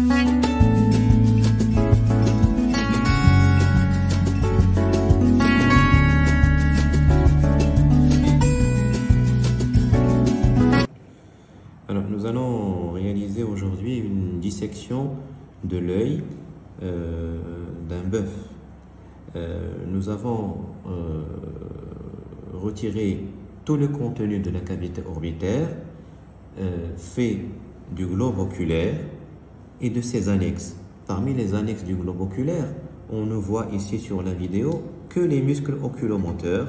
Alors, nous allons réaliser aujourd'hui une dissection de l'œil d'un bœuf. Nous avons retiré tout le contenu de la cavité orbitaire, fait du globe oculaire et de ses annexes. Parmi les annexes du globe oculaire, on ne voit ici sur la vidéo que les muscles oculomoteurs,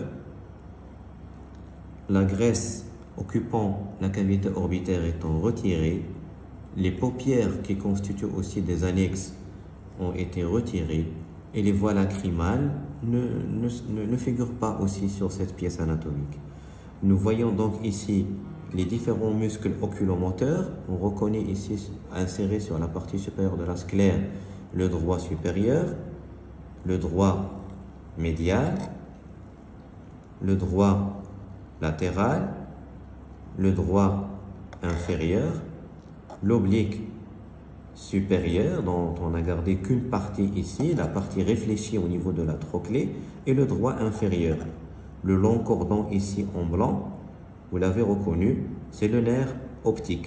la graisse occupant la cavité orbitaire étant retirée, les paupières qui constituent aussi des annexes ont été retirées et les voies lacrymales ne figurent pas aussi sur cette pièce anatomique. Nous voyons donc ici les différents muscles oculomoteurs. On reconnaît ici inséré sur la partie supérieure de la sclère le droit supérieur, le droit médial, le droit latéral, le droit inférieur, l'oblique supérieur dont on n'a gardé qu'une partie ici, la partie réfléchie au niveau de la trochlée, et le droit inférieur. Le long cordon ici en blanc, vous l'avez reconnu, c'est le nerf optique.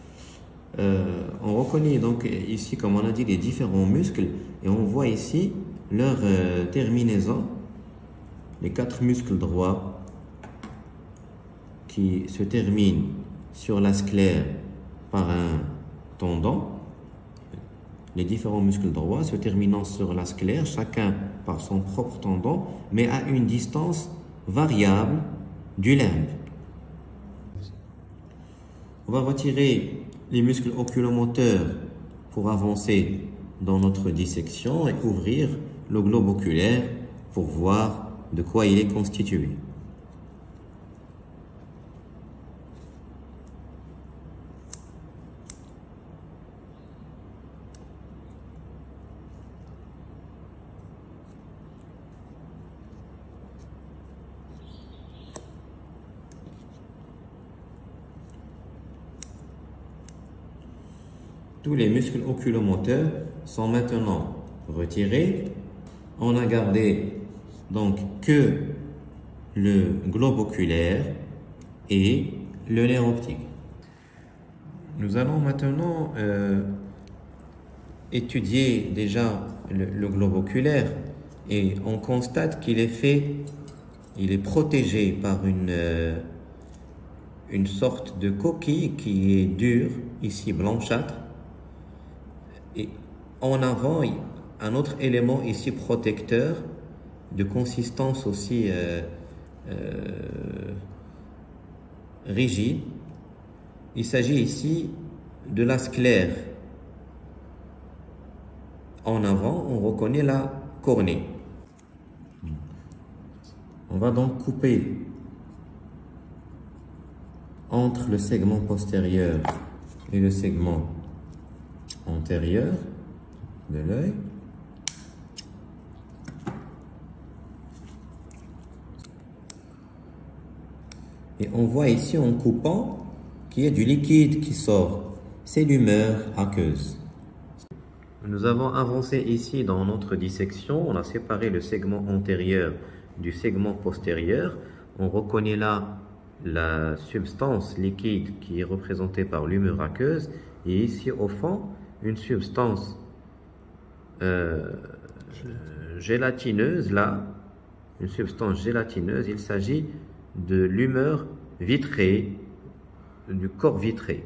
On reconnaît donc ici, comme on a dit, les différents muscles et on voit ici leur terminaison, les 4 muscles droits qui se terminent sur la sclère par un tendon. Les différents muscles droits se terminant sur la sclère, chacun par son propre tendon, mais à une distance variable du limbe. On va retirer les muscles oculomoteurs pour avancer dans notre dissection et ouvrir le globe oculaire pour voir de quoi il est constitué. Tous les muscles oculomoteurs sont maintenant retirés. On a gardé donc que le globe oculaire et le nerf optique. Nous allons maintenant étudier déjà le globe oculaire et on constate qu'il est protégé par une sorte de coquille qui est dure, ici blanchâtre. Et en avant, un autre élément ici protecteur, de consistance aussi rigide. Il s'agit ici de la sclère. En avant, on reconnaît la cornée. On va donc couper entre le segment postérieur et le segment antérieur de l'œil. Et on voit ici en coupant qu'il y a du liquide qui sort. C'est l'humeur aqueuse. Nous avons avancé ici dans notre dissection. On a séparé le segment antérieur du segment postérieur. On reconnaît là la substance liquide qui est représentée par l'humeur aqueuse. Et ici au fond, une substance gélatineuse là, une substance gélatineuse, il s'agit de l'humeur vitrée, du corps vitré.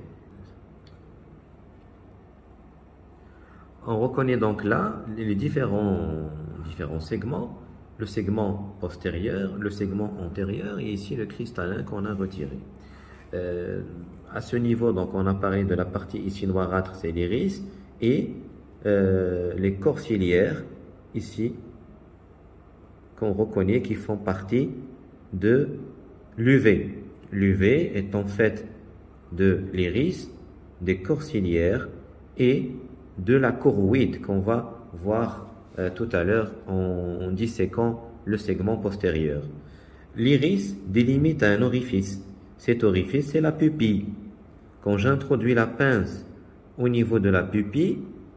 On reconnaît donc là les différents segments, le segment postérieur, le segment antérieur et ici le cristallin qu'on a retiré. À ce niveau, donc, on a parlé de la partie ici noirâtre, c'est l'iris, et les corps ciliaires, ici, qu'on reconnaît qui font partie de l'UV. L'UV est en fait de l'iris, des corps ciliaires et de la choroïde qu'on va voir tout à l'heure en disséquant le segment postérieur. L'iris délimite un orifice. Cet orifice, c'est la pupille. Quand j'introduis la pince au niveau de la pupille,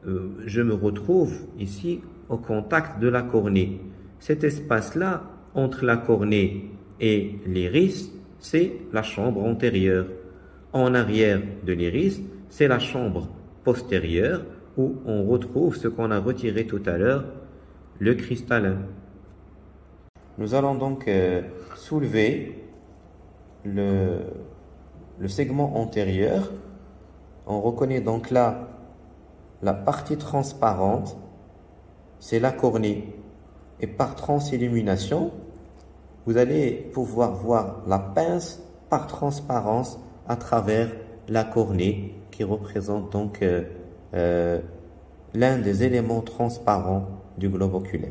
je me retrouve ici au contact de la cornée. Cet espace-là, entre la cornée et l'iris, c'est la chambre antérieure. En arrière de l'iris, c'est la chambre postérieure où on retrouve ce qu'on a retiré tout à l'heure, le cristallin. Nous allons donc soulever le segment antérieur. On reconnaît donc là la partie transparente, c'est la cornée. Et par transillumination, vous allez pouvoir voir la pince par transparence à travers la cornée qui représente donc l'un des éléments transparents du globe oculaire.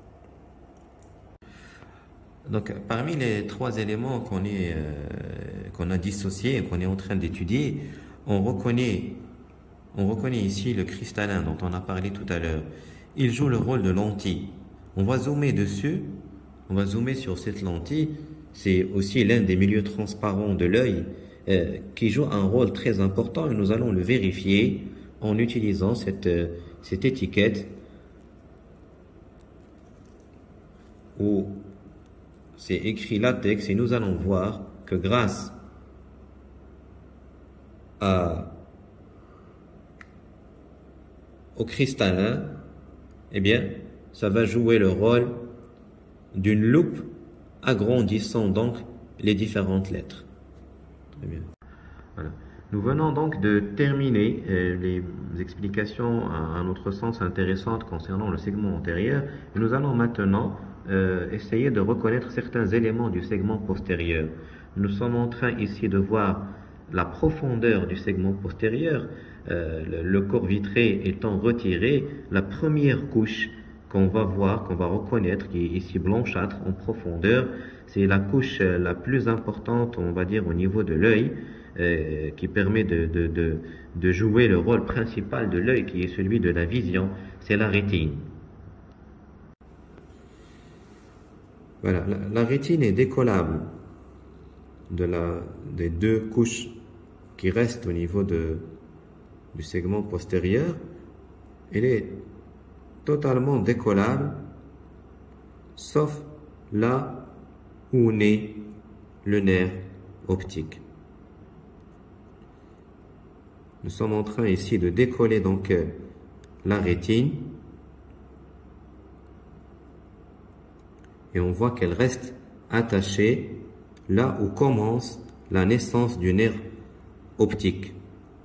Donc, parmi les 3 éléments qu'on a dissociés et qu'on est en train d'étudier, on reconnaît ici le cristallin dont on a parlé tout à l'heure. Il joue le rôle de lentille. On va zoomer dessus, on va zoomer sur cette lentille. C'est aussi l'un des milieux transparents de l'œil qui joue un rôle très important et nous allons le vérifier en utilisant cette étiquette où c'est écrit latex et nous allons voir que grâce au cristallin, eh bien, ça va jouer le rôle d'une loupe agrandissant donc les différentes lettres. Très bien. Voilà. Nous venons donc de terminer les explications à notre sens intéressantes concernant le segment antérieur. Et nous allons maintenant essayer de reconnaître certains éléments du segment postérieur. Nous sommes en train ici de voir la profondeur du segment postérieur, le corps vitré étant retiré, la première couche qu'on va voir, qu'on va reconnaître, qui est ici blanchâtre en profondeur, c'est la couche la plus importante, on va dire, au niveau de l'œil, qui permet de jouer le rôle principal de l'œil, qui est celui de la vision, c'est la rétine. Voilà, la rétine est décollable des 2 couches qui restent au niveau du segment postérieur. Elle est totalement décollable, sauf là où naît le nerf optique. Nous sommes en train ici de décoller donc la rétine et on voit qu'elle reste attachée là où commence la naissance du nerf optique.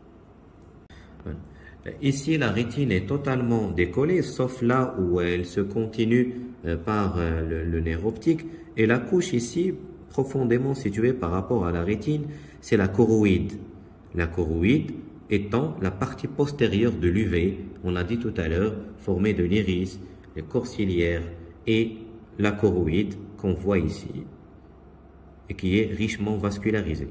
Ici, la rétine est totalement décollée, sauf là où elle se continue par le nerf optique. Et la couche ici, profondément située par rapport à la rétine, c'est la choroïde. La choroïde étant la partie postérieure de l'UV, on l'a dit tout à l'heure, formée de l'iris, les corps ciliaires et la choroïde qu'on voit ici et qui est richement vascularisée.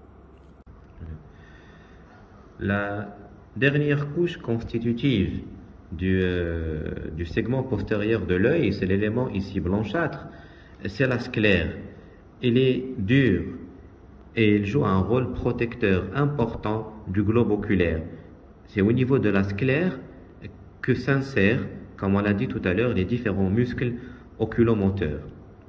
La dernière couche constitutive du segment postérieur de l'œil, c'est l'élément ici blanchâtre, c'est la sclère. Elle est dure et elle joue un rôle protecteur important du globe oculaire. C'est au niveau de la sclère que s'insèrent, comme on l'a dit tout à l'heure, les différents muscles oculomoteurs.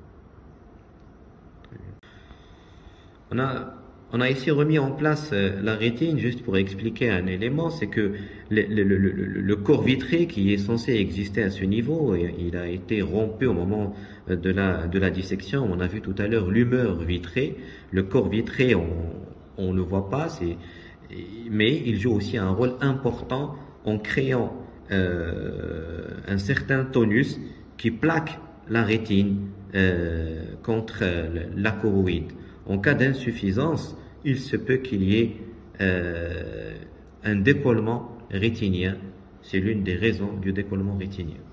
On a ici remis en place la rétine juste pour expliquer un élément, c'est que le corps vitré qui est censé exister à ce niveau, il a été rompu au moment de la dissection. On a vu tout à l'heure l'humeur vitrée. Le corps vitré, on ne le voit pas, mais il joue aussi un rôle important en créant un certain tonus qui plaque la rétine contre la choroïde. En cas d'insuffisance, il se peut qu'il y ait un décollement rétinien. C'est l'une des raisons du décollement rétinien.